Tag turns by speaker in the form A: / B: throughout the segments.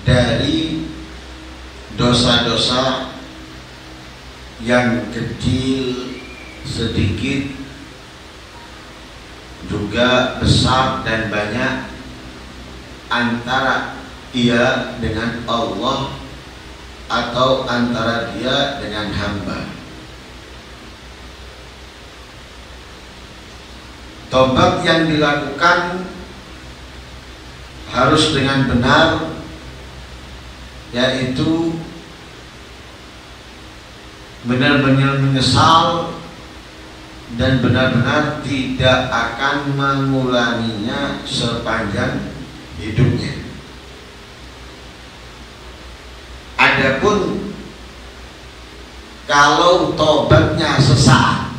A: dari dosa-dosa yang kecil, sedikit, juga besar dan banyak, antara dia dengan Allah atau antara dia dengan hamba. Tobat yang dilakukan harus dengan benar, yaitu benar-benar menyesal dan benar-benar tidak akan mengulanginya sepanjang hidupnya. Adapun kalau tobatnya sesaat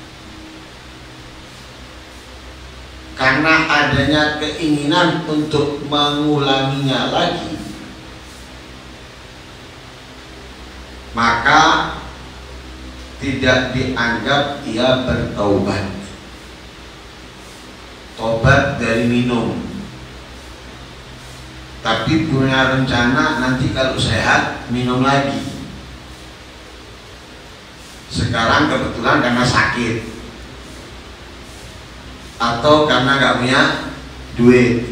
A: karena adanya keinginan untuk mengulanginya lagi, maka tidak dianggap ia bertaubat. Tobat dari minum, tapi punya rencana nanti kalau sehat minum lagi. Sekarang kebetulan karena sakit atau karena nggak punya duit.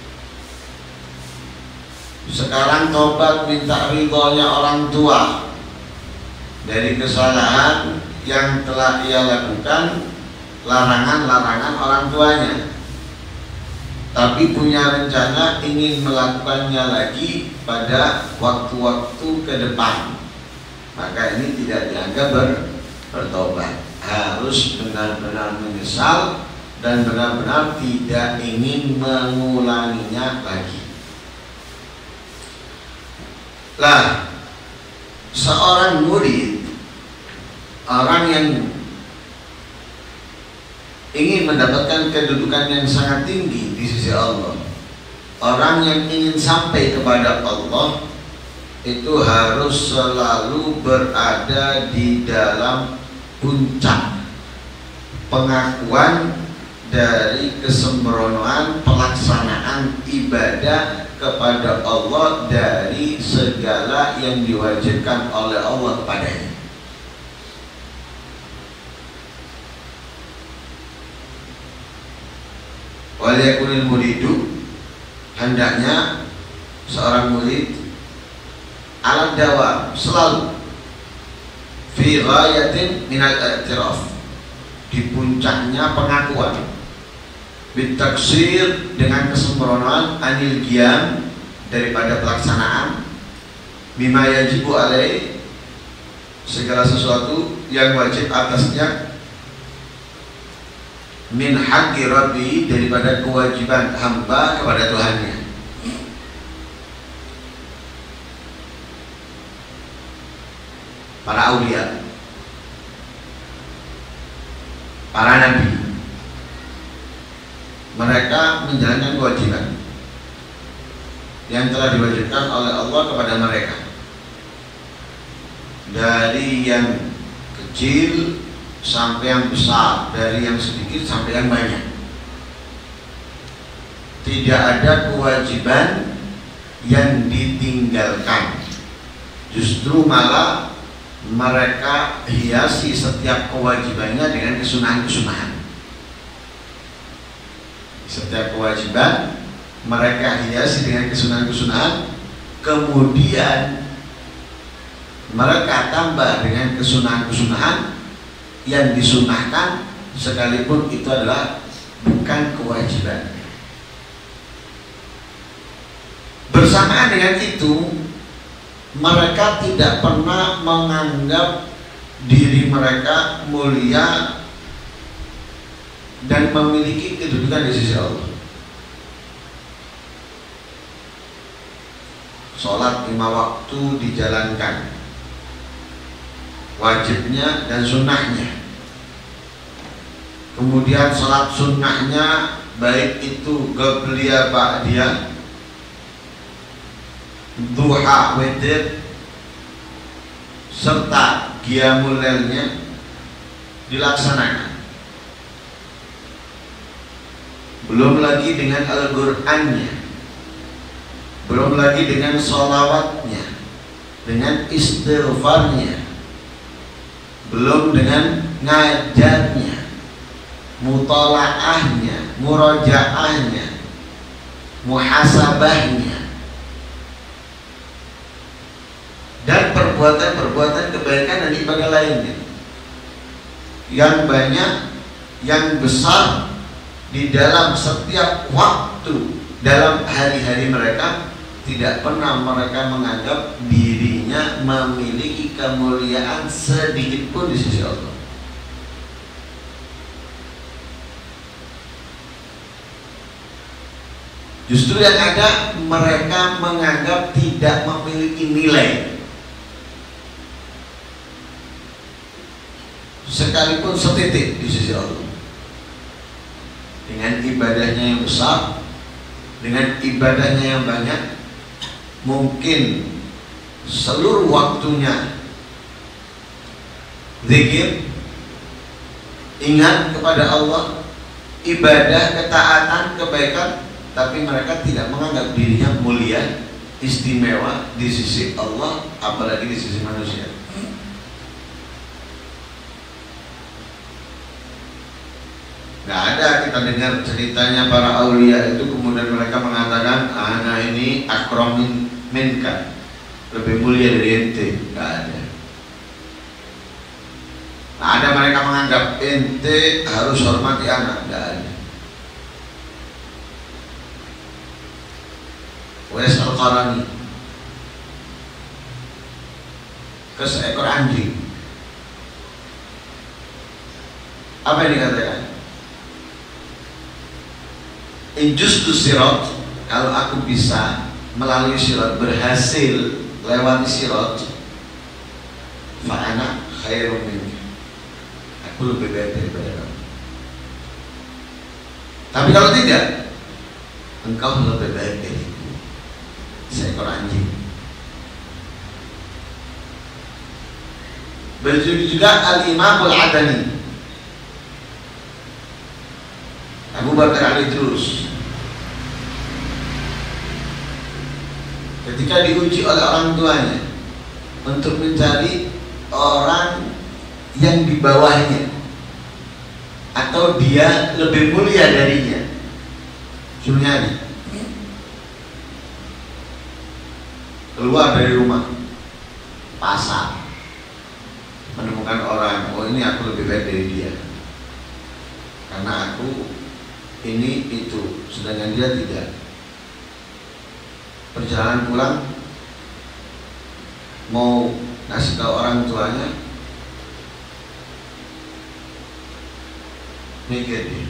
A: Sekarang tobat minta ridhonya orang tua dari kesalahan yang telah ia lakukan, larangan-larangan orang tuanya, tapi punya rencana ingin melakukannya lagi pada waktu-waktu ke depan, maka ini tidak dianggap bertobat. Harus benar-benar menyesal dan benar-benar tidak ingin mengulanginya lagi. Lah, seorang murid, orang yang ingin mendapatkan kedudukan yang sangat tinggi di sisi Allah, orang yang ingin sampai kepada Allah, itu harus selalu berada di dalam puncak pengakuan dari kesembronoan pelaksanaan ibadah kepada Allah dari segala yang diwajibkan oleh Allah kepadanya. Waliyakunil muridu, hendaknya seorang murid alat dawam selalu fi ghayatin minal i'tiraf, di puncaknya pengakuan, bitaksir dengan kesembronoan, anil qiyam daripada pelaksanaan, bima yajibu alaih segala sesuatu yang wajib atasnya, min haqqi rabbi daripada kewajiban hamba kepada Tuhannya. Para aulia, para nabi, mereka menjalankan kewajiban yang telah diwajibkan oleh Allah kepada mereka, dari yang kecil sampai yang besar, dari yang sedikit sampai yang banyak. Tidak ada kewajiban yang ditinggalkan, justru malah mereka hiasi setiap kewajibannya dengan kesunahan-kesunahan. Setiap kewajiban mereka hiasi dengan kesunahan-kesunahan, kemudian mereka tambah dengan kesunahan-kesunahan yang disunahkan, sekalipun itu adalah bukan kewajiban. Bersamaan dengan itu, mereka tidak pernah menganggap diri mereka mulia dan memiliki kedudukan di sisi Allah. Sholat 5 waktu dijalankan, wajibnya dan sunnahnya. Kemudian sholat sunnahnya, baik itu qabliyah ba'diyah, duha, witir, serta qiyamul lailnya dilaksanakan. Belum lagi dengan Al-Qur'annya belum lagi dengan sholawatnya, dengan istighfarnya, belum dengan ngajarnya, mutalaahnya, murajaahnya, muhasabahnya, dan perbuatan-perbuatan kebaikan dan ibadah lainnya yang banyak, yang besar di dalam setiap waktu dalam hari-hari mereka. Tidak pernah mereka menganggap dirinya memiliki kemuliaan sedikit pun di sisi Allah. Justru yang ada mereka menganggap tidak memiliki nilai, sekalipun setitik di sisi Allah. Dengan ibadahnya yang besar, dengan ibadahnya yang banyak, mungkin seluruh waktunya zikir, ingat kepada Allah, ibadah, ketaatan, kebaikan, tapi mereka tidak menganggap dirinya mulia, istimewa di sisi Allah, apalagi di sisi manusia. Nggak ada kita dengar ceritanya para aulia itu kemudian mereka mengatakan ana ini akromin minka, lebih mulia dari ente. Nggak ada. Nggak ada mereka menganggap ente harus hormati anak. Nggak ada. Wes Al-Qarani ke seekor anjing, apa yang dikatakan? Injus tu sirat, kalau aku bisa melalui sirat, berhasil lewati sirat, fa'ana khairun minka, aku lebih baik daripada kamu. Tapi kalau tidak, engkau lebih baik dariku, seekor anjing. Begitu juga Al-Imam Al-Adani, Abu Bakar Al-Idrus, ketika diuji oleh orang tuanya untuk mencari orang yang di bawahnya atau dia lebih mulia darinya, suruh nyari. Keluar dari rumah, pasar, menemukan orang, oh ini aku lebih baik dari dia, karena aku ini itu, sedangkan dia tidak. Perjalanan pulang, mau ngasih tahu orang tuanya, mikir dia,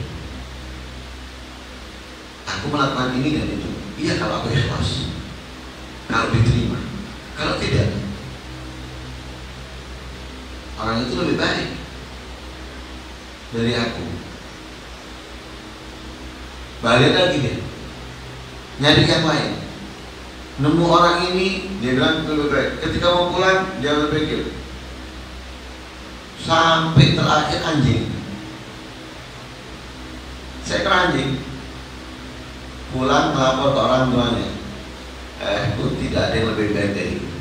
A: aku melakukan ini dan itu. Iya kalau aku ikhlas, kalau diterima. Kalau tidak, orang itu lebih baik dari aku. Balik lagi dia, nyari yang lain. Nemu orang ini, dia bilang lebih baik. Ketika mau pulang, dia berpikir, sampai terakhir anjing, seekor anjing, pulang melapor ke orang tuanya, aku tidak ada yang lebih baik dari itu.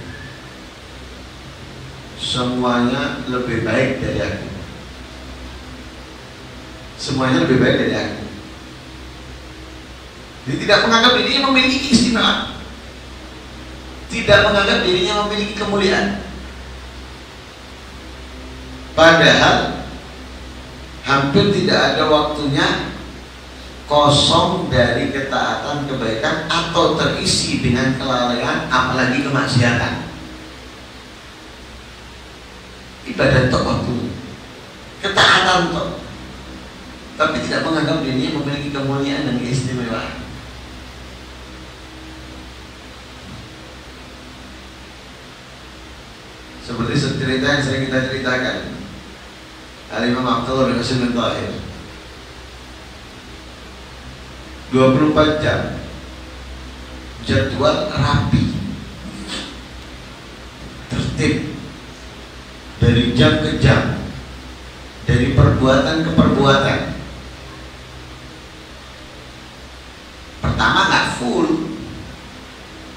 A: Semuanya lebih baik dari aku. Semuanya lebih baik dari aku. Dia tidak menganggap dirinya memiliki keistimewaan, tidak menganggap dirinya memiliki kemuliaan. Padahal hampir tidak ada waktunya kosong dari ketaatan, kebaikan, atau terisi dengan kelalaian, apalagi kemaksiatan. Ibadah tok waktu, ketaatan tok, tapi tidak menganggap dirinya memiliki kemuliaan dan keistimewaan. Seperti cerita yang sering kita ceritakan, Al-Imam Abdullah bin Qasim bin Tahir, 24 jam jadwal rapi, tertib, dari jam ke jam, dari perbuatan ke perbuatan. Pertama nggak full,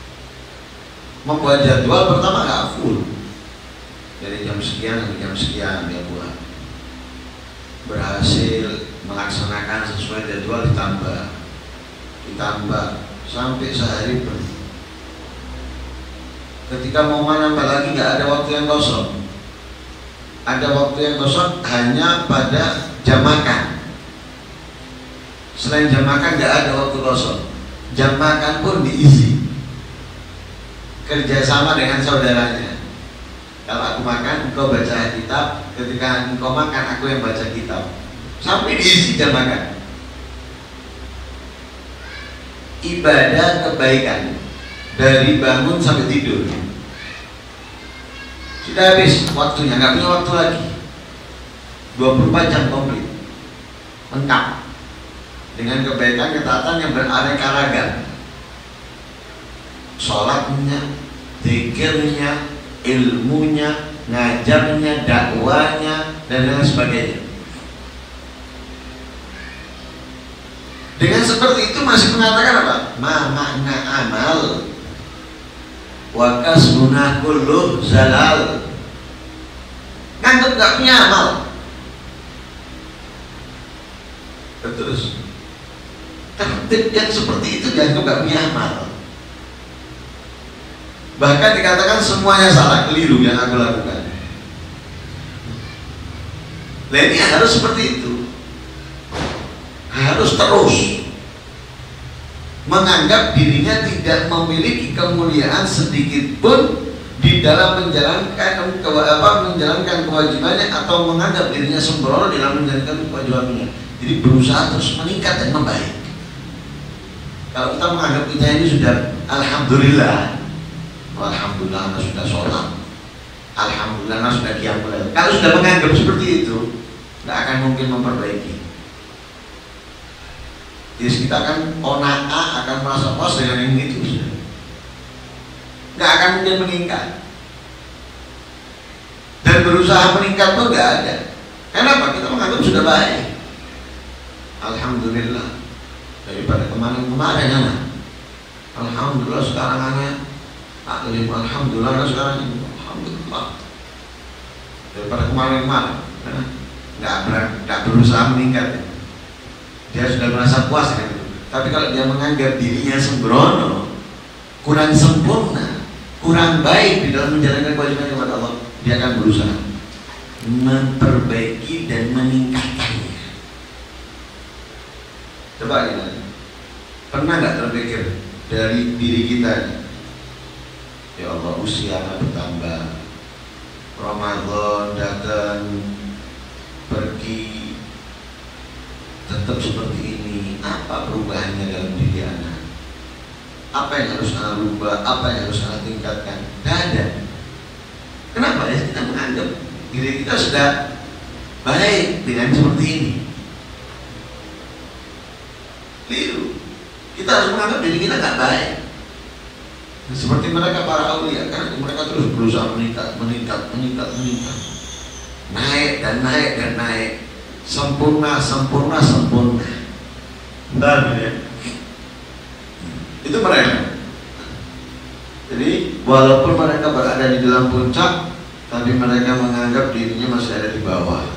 A: membuat jadwal pertama nggak full, dari jam sekian sampai jam sekian dia buat. Berhasil melaksanakan sesuai jadwal, ditambah sampai sehari penuh. Ketika mau menambah lagi nggak ada waktu yang kosong. Ada waktu yang kosong hanya pada jam makan. Selain jam makan nggak ada waktu kosong. Jam makan pun diisi. Kerjasama dengan saudaranya. Kalau aku makan, engkau baca kitab. Ketika engkau makan, aku yang baca kitab. Sampai diisi jam makan. Ibadah kebaikan dari bangun sampai tidur sudah habis waktunya, nggak punya waktu lagi. 24 jam komplit, lengkap dengan kebaikan ketaatan yang beraneka ragam. Sholatnya, zikirnya, ilmunya, ngajarnya, dakwanya, dan lain sebagainya. Dengan seperti itu masih mengatakan apa? Ma makna amal wa kasbuna kullu zalal. Nganggep gak punya amal. Terus tertib yang seperti itu dianggap gak punya amal. Bahkan dikatakan semuanya salah, keliru yang aku lakukan. Nah ini harus seperti itu. Harus terus menganggap dirinya tidak memiliki kemuliaan sedikit pun di dalam menjalankan kewajibannya, atau menganggap dirinya sembrono dalam menjalankan kewajibannya. Jadi berusaha terus meningkat dan membaik. Kalau kita menganggap kita ini sudah alhamdulillah, alhamdulillah sudah sholat, alhamdulillah sudah qiyamul lail. Kalau sudah menganggap seperti itu, tidak akan mungkin memperbaiki. Jadi kita akan merasa puas dengan yang itu, nggak akan mungkin meningkat. Dan berusaha meningkat pun nggak ada. Kenapa? Kita menganggap sudah baik. Alhamdulillah, daripada kemarin-kemarin alhamdulillah sekarang alhamdulillah sekarang ini, alhamdulillah. Daripada kemarin-kemarin, nggak berusaha meningkat. Dia sudah merasa puas dengan itu. Tapi kalau dia menganggap dirinya sembrono, kurang sempurna, kurang baik di dalam menjalankan kewajiban kepada Allah, dia akan berusaha memperbaiki dan meningkatkannya. Coba kita, pernah nggak terpikir dari diri kita, ya Allah, usia bertambah, Ramadan datang, pergi, tetap seperti ini. Apa perubahannya dalam diri anak? Apa yang harus anak rubah? Apa yang harus anak tingkatkan? Tidak ada. Kenapa ya kita menganggap diri kita sudah baik dengan seperti ini? Keliru. Kita harus menganggap diri kita nggak baik. Seperti mereka para aulia, kan mereka terus berusaha meningkat, naik dan naik dan naik. Sempurna. Benar ya? Itu mereka. Jadi walaupun mereka berada di dalam puncak, tapi mereka menganggap dirinya masih ada di bawah.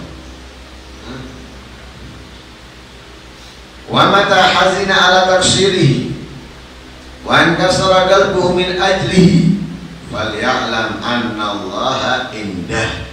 A: Wa mata hazina ala taksirihi wa ankasara qalbuhu min ajlihi falya'lam anna Allaha indah.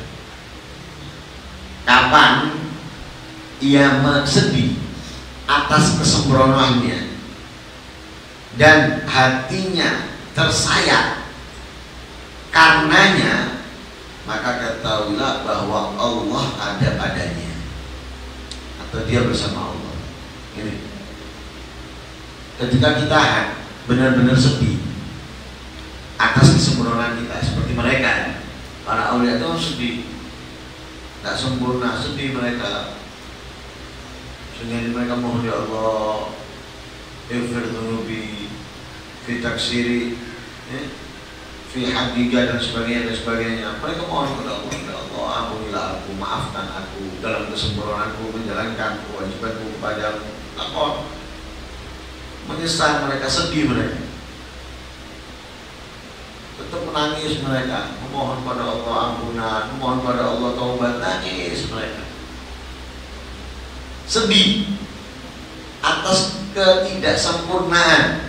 A: Kapan ia sedih atas kesembronoannya dan hatinya tersayat karenanya, maka ketahuilah bahwa Allah ada padanya, atau dia bersama Allah. Ini ketika kita benar-benar sedih atas kesempurnaan kita, seperti mereka para aulia itu sedih, tidak sempurna, sedih mereka, sehingga mereka mohon, ya Allah, ighfir dhunubi fi taksiri, fi hadiga dan sebagainya. Mereka mohon kepada Allah, ya Allah, ampunilah aku, maafkan aku dalam kesempurnaanku menjalankan kewajibanku kepadamu. Takut, menyesal mereka, sedih mereka. Tetap menangis mereka, memohon pada Allah ampunan, memohon pada Allah taubat, nangis mereka. Sedih atas ketidaksempurnaan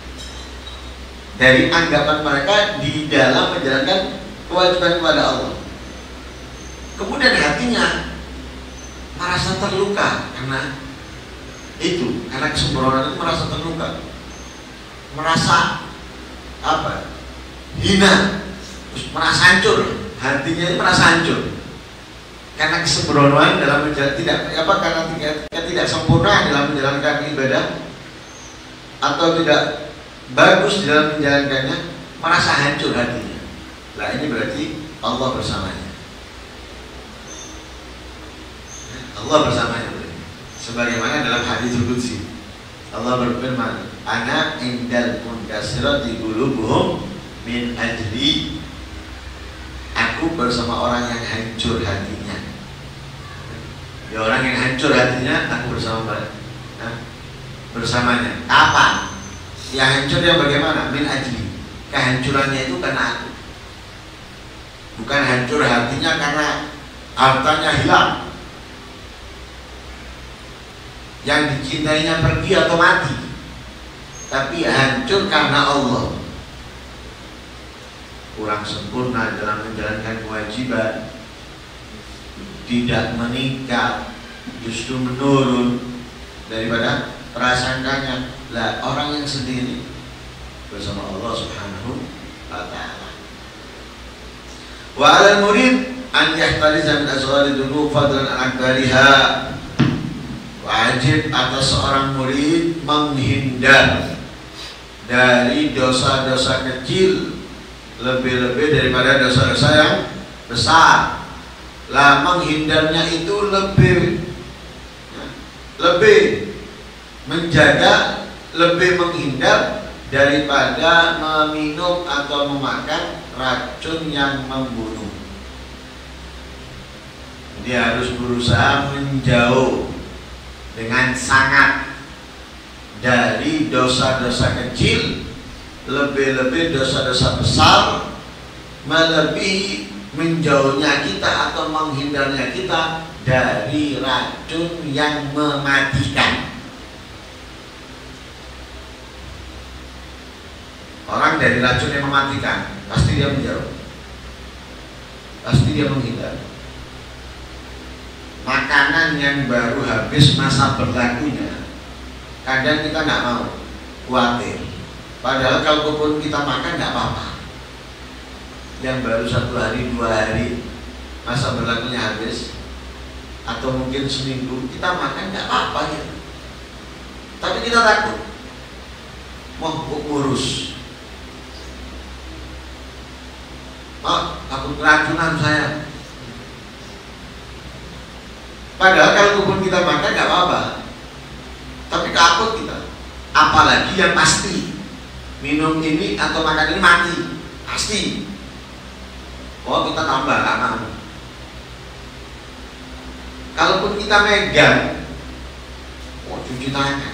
A: dari anggapan mereka di dalam menjalankan kewajiban kepada Allah. Kemudian hatinya merasa terluka karena itu, karena kesempurnaan itu merasa terluka, merasa hina, terus merasa hancur, hatinya itu merasa hancur karena kesempurnaan dalam karena ketidaksempurnaan dalam menjalankan ibadah atau tidak bagus di dalam menjalankannya, merasa hancur hatinya. Nah, ini berarti Allah bersamanya. Allah bersamanya. Sebagaimana dalam hadis qudsi, Allah berfirman, "Ana indal munkasirati qulubuhum min ajli." Aku bersama orang yang hancur hatinya. Ya, orang yang hancur hatinya, aku bersamanya. Apa? Yang hancur yang bagaimana? Min ajli. Kehancurannya itu karena aku. Bukan hancur hatinya karena hartanya hilang, yang dicintainya pergi atau mati, tapi hancur karena Allah. Kurang sempurna dalam menjalankan kewajiban, tidak meningkat, justru menurun daripada prasangkanya. Lah, orang yang sendiri bersama Allah Subhanahu wa ta'ala. Wa 'alal murid an yahtariza min asghari dzunub fadlan an akbariha. Wajib atas seorang murid menghindar dari dosa-dosa kecil lebih-lebih daripada dosa-dosa yang besar. Lah, menghindarnya itu lebih menjaga, lebih menghindar daripada meminum atau memakan racun yang membunuh. Dia harus berusaha menjauh dengan sangat dari dosa-dosa kecil, lebih-lebih dosa-dosa besar, melebihi menjauhnya kita atau menghindarnya kita dari racun yang mematikan. Orang dari racun yang mematikan, pasti dia menjauh, pasti dia menghindar. Makanan yang baru habis masa berlakunya, kadang kita nggak mau, khawatir. Padahal kalaupun kita makan nggak apa-apa. Yang baru 1 hari 2 hari masa berlakunya habis, atau mungkin seminggu, kita makan nggak apa-apa gitu. Tapi kita takut, mau ngurus. Takut keracunan saya. Padahal kalaupun kita makan nggak apa-apa, tapi takut kita. Apalagi yang pasti minum ini atau makan ini mati, pasti. Oh, kita tambah aman. Kalaupun kita megang, cuci tangan.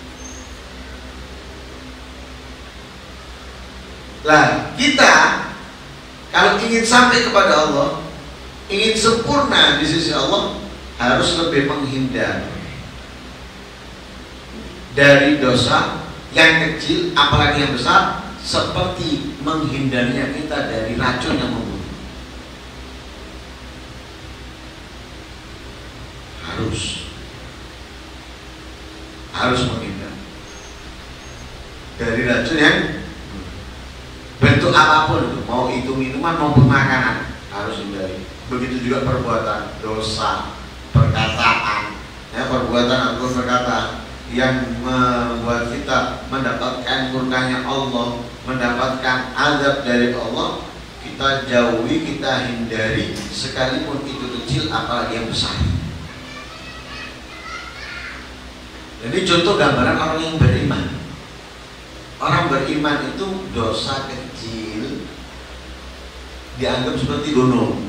A: Lah, kita kalau ingin sampai kepada Allah, ingin sempurna di sisi Allah, harus lebih menghindar dari dosa yang kecil, apalagi yang besar, seperti menghindarnya kita dari racun yang membunuh. Harus menghindar dari racun yang bentuk apapun itu, mau itu minuman maupun makanan, harus hindari. Begitu juga perbuatan dosa, perkataan, perbuatan atau perkataan yang membuat kita mendapatkan murkanya Allah, mendapatkan azab dari Allah, kita jauhi, kita hindari, sekalipun itu kecil apalagi yang besar. Jadi contoh gambaran orang yang beriman. Orang beriman itu dosa kecil dianggap seperti gunung.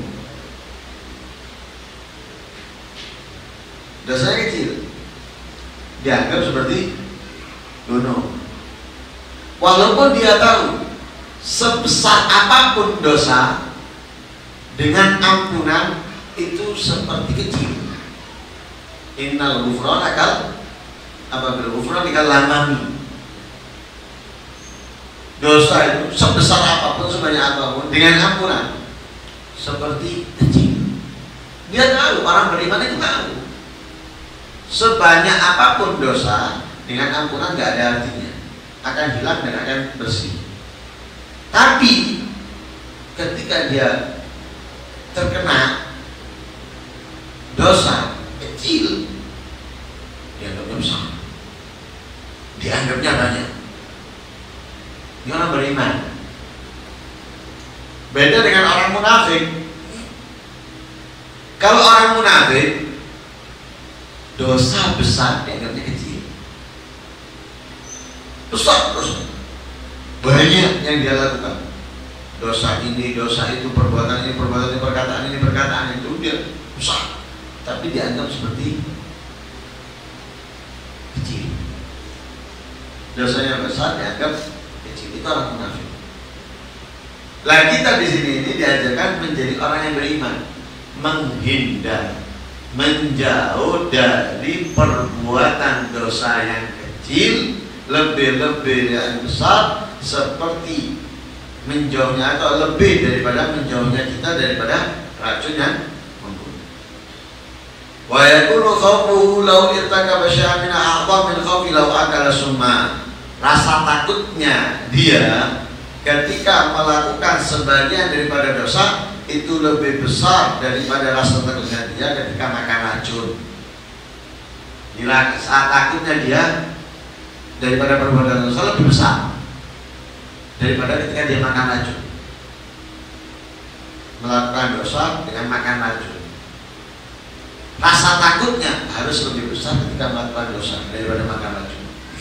A: Dosa kecil dianggap seperti gunung. Walaupun dia tahu sebesar apapun dosa dengan ampunan itu seperti kecil. Innal ghufrana apabila ghufran dikal lamami. Dosa itu sebesar apapun, sebanyak apapun dengan ampunan seperti kecil. Dia tahu, orang beriman itu tahu sebanyak apapun dosa dengan ampunan gak ada artinya, akan hilang dan akan bersih. Tapi ketika dia terkena dosa kecil, dianggapnya besar, dianggapnya banyak. Ini orang beriman. Beda dengan orang munafik. Kalau orang munafik, dosa besar dianggapnya kecil. Besar dosa, banyak yang dia lakukan. Dosa ini, dosa itu, perbuatan ini, perbuatan ini, perkataan ini, perkataan itu, dia besar. Tapi dianggap seperti kecil. Dosanya besar dianggap kecil. Itu orang munafik. Lah kita di sini ini diajarkan menjadi orang yang beriman, menghindar, menjauh dari perbuatan dosa yang kecil, lebih-lebih yang besar, seperti menjauhnya atau lebih daripada menjauhnya kita daripada racun yang membunuh. Wa yakunu khawfuhu law irtakaba syai'an min a'dham min khawfi law akala summa. Rasa takutnya dia ketika melakukan sebagian daripada dosa itu lebih besar daripada rasa takutnya dia ketika makan racun. Saat takutnya dia daripada perbuatan dosa lebih besar daripada ketika dia makan racun. Melakukan dosa dengan makan racun, rasa takutnya harus lebih besar ketika melakukan dosa daripada makan racun.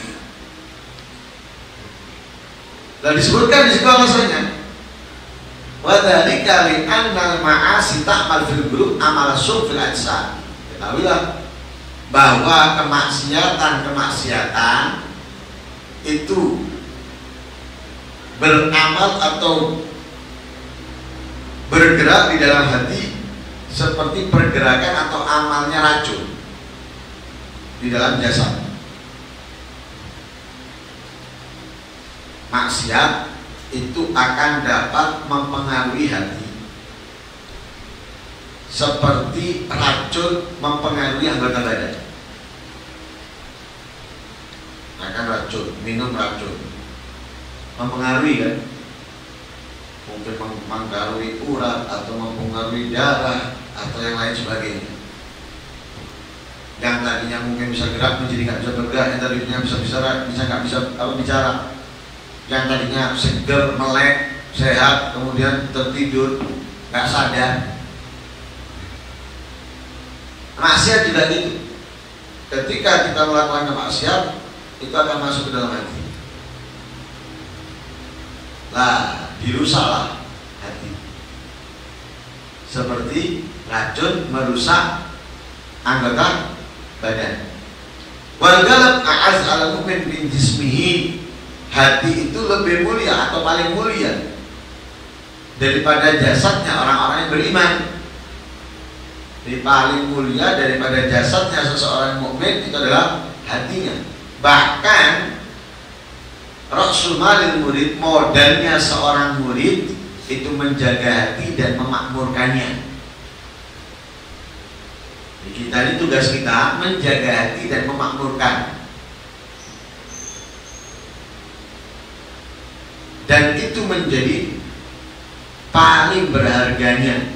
A: Dan disebutkan di situ alasannya, wa dzalika li anna al-ma'asi ta'mal fil qulub amal sum fil ajsad. Ketahuilah bahwa kemaksiatan itu beramal atau bergerak di dalam hati seperti pergerakan atau amalnya racun di dalam jasad. Maksiat itu akan dapat mempengaruhi hati seperti racun mempengaruhi anggota badan. Makan racun, minum racun, mempengaruhi kan? Mungkin mempengaruhi urat atau mempengaruhi darah atau yang lain sebagainya. Yang tadinya mungkin bisa gerak menjadi nggak bisa bergerak, yang tadinya bisa nggak bisa bicara, yang tadinya seger, melek, sehat, kemudian tertidur, nggak sadar. Maksiat juga gitu. Ketika kita melakukan maksiat, itu akan masuk ke dalam hati. Lah, dirusaklah hati. Seperti racun merusak anggota badan. Wal qalb a'az 'ala mu'min min jismihi. Hati itu lebih mulia atau paling mulia daripada jasadnya orang-orang yang beriman. Jadi paling mulia daripada jasadnya seseorang mukmin itu adalah hatinya. Bahkan Rasul Malil murid, modalnya seorang murid itu menjaga hati dan memakmurkannya. Jadi kita ini tugas kita menjaga hati dan memakmurkan. Dan itu menjadi paling berharganya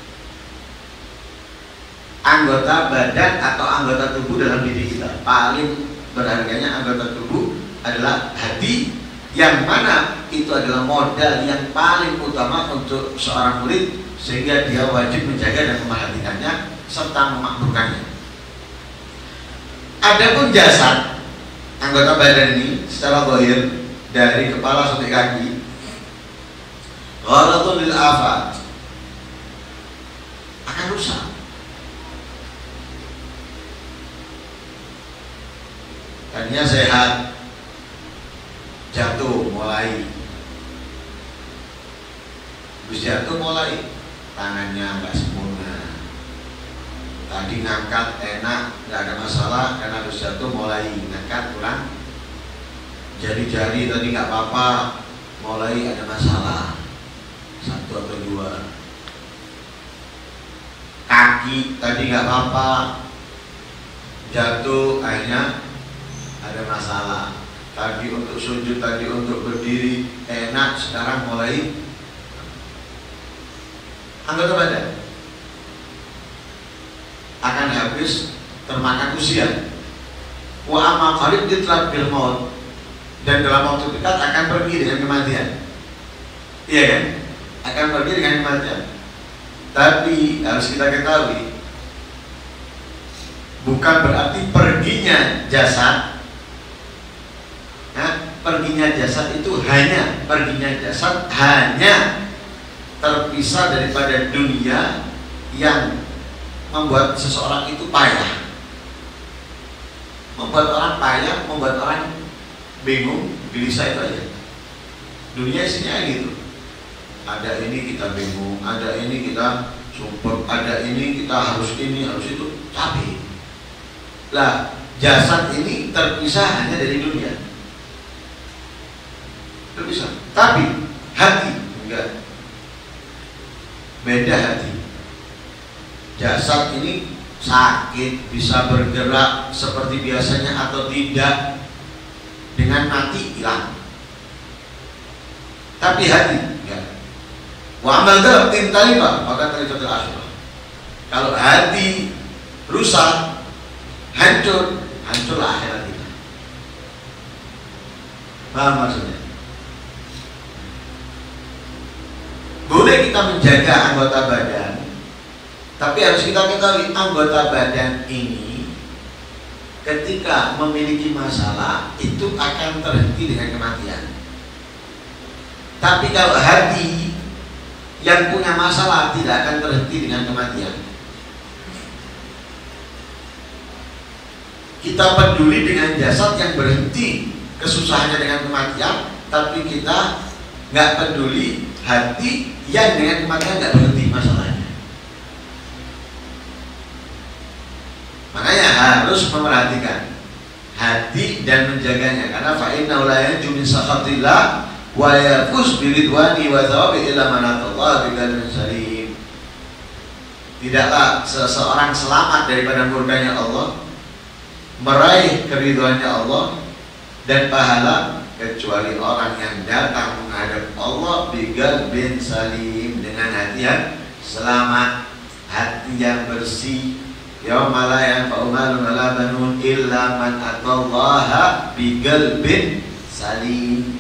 A: anggota badan atau anggota tubuh dalam diri kita. Paling berharganya anggota tubuh adalah hati, yang mana itu adalah modal yang paling utama untuk seorang murid, sehingga dia wajib menjaga dan memperhatikannya serta memakmurkannya. Adapun jasad, anggota badan ini secara zahir dari kepala sampai kaki, ghalatun lil afat, akan rusak. Tadinya sehat, jatuh mulai Terus jatuh mulai tangannya nggak sempurna. Tadi ngangkat enak, nggak ada masalah, karena terus jatuh mulai ngangkat kurang. Jari-jari tadi nggak apa-apa, mulai ada masalah. 1 atau 2. Kaki tadi nggak apa-apa, jatuh akhirnya ada masalah. Tadi untuk sujud, tadi untuk berdiri enak, sekarang mulai anggota badan akan habis termakan usia. Wa amma qarib ditlab bil maut, dan dalam waktu dekat akan pergi dengan kematian. Iya kan? Akan pergi dengan kematian. Tapi harus kita ketahui, bukan berarti perginya jasad. Nah, perginya jasad itu hanya terpisah daripada dunia yang membuat seseorang itu payah, membuat orang bingung, gelisah, itu aja. Dunia isinya gitu. Ada ini kita bingung, ada ini kita sumpah, ada ini kita harus ini, harus itu, capek. Lah, jasad ini terpisah hanya dari dunia. Terpisah. Tapi hati enggak. Beda hati. Jasad ini sakit, bisa bergerak seperti biasanya atau tidak, dengan mati hilang. Tapi hati enggak. Wa amal dzalika taliba, maka talibatul akhirah. Kalau hati rusak, hancurlah akhirat kita. Paham maksudnya? Boleh kita menjaga anggota badan, tapi harus kita ketahui anggota badan ini ketika memiliki masalah itu akan terhenti dengan kematian. Tapi kalau hati yang punya masalah tidak akan terhenti dengan kematian. Kita peduli dengan jasad yang berhenti kesusahannya dengan kematian, tapi kita nggak peduli hati yang dengan kematian nggak berhenti masalahnya. Makanya harus memerhatikan hati dan menjaganya, karena fa innahu la yanju min sakhatillah wa yafuz bi ridwani wa thawabi illa man atallaha bi qalbin salim. Tidaklah seseorang selamat daripada murkanya Allah, meraih keridhoannya Allah dan pahala, kecuali orang yang datang menghadap Allah bigal bin salim, dengan hati yang selamat, hati yang bersih. Yauma la yanfa'u malun wala banun illa man atallaha bigal bin salim.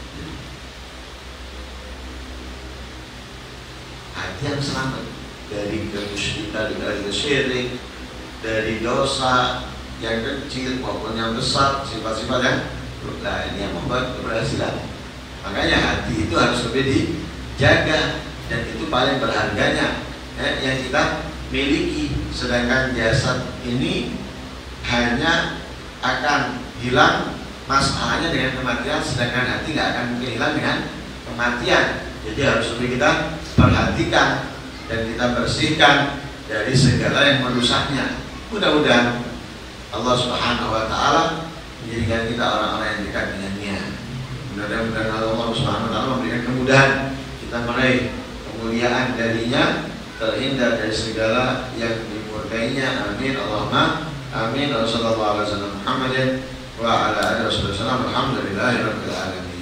A: Hati yang selamat dari kemusyrikan, dari syirik, dari dosa yang kecil maupun yang besar, sifat-sifat yang nah, ini yang membuat keberhasilan. Makanya hati itu harus lebih dijaga, dan itu paling berharganya yang kita miliki. Sedangkan jasad ini hanya akan hilang masalahnya dengan kematian, sedangkan hati nggak akan mungkin hilang dengan kematian. Jadi harus lebih kita perhatikan dan kita bersihkan dari segala yang merusaknya. Mudah-mudahan Allah Subhanahu wa Ta'ala menjadikan kita orang-orang yang dekat dengannya. Mudah-mudahan Allah Subhanahu wa Ta'ala memberikan kemudahan kita meraih kemuliaan darinya, terhindar dari segala yang dimurkainya. Amin Allahumma amin. Wassallallahu ala Muhammadin wa ala alihi wasallam. Alhamdulillahirabbil alamin.